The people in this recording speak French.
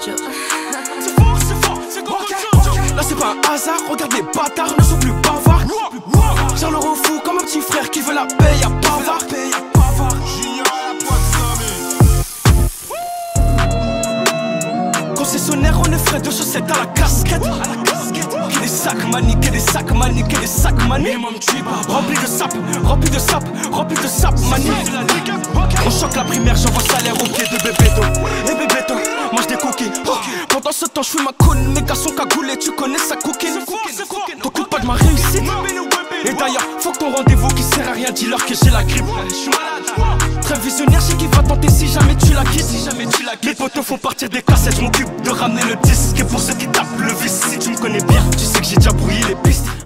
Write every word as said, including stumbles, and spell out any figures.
Jojo. C'est fort, c'est fort, c'est Coco Jojo. Là c'est pas un hasard, regarde les bâtards ne sont plus bavards. J'ai l'euro fou comme un petit frère qui veut la paix, y'a bavard. Concessionnaire, on est frais de chaussettes à la casquette. Que des sacs mani, que des sacs mani, que des sacs mani. Rempli de sap, rempli de sap, rempli de sap mani. On choque la primaire, j'envoie salaire au pied de Bébéto. Et Bébéto, mange des cookies. Pendant ce temps, je fume ma cône, mes gars sont cagoulés, tu connais sa coquine. T'occupes pas de ma réussite. Et d'ailleurs, faut que ton rendez-vous qui sert à rien, dis-leur que j'ai la grippe. Très visionnaire, j'ai qui va tenter si jamais tu la quittes. Si jamais tu la quittes. Les potos font partir des cassettes, je m'occupe de ramener le disque. Et pour ceux qui tapent le vice, si tu me connais bien, tu sais que j'ai déjà brouillé les pistes.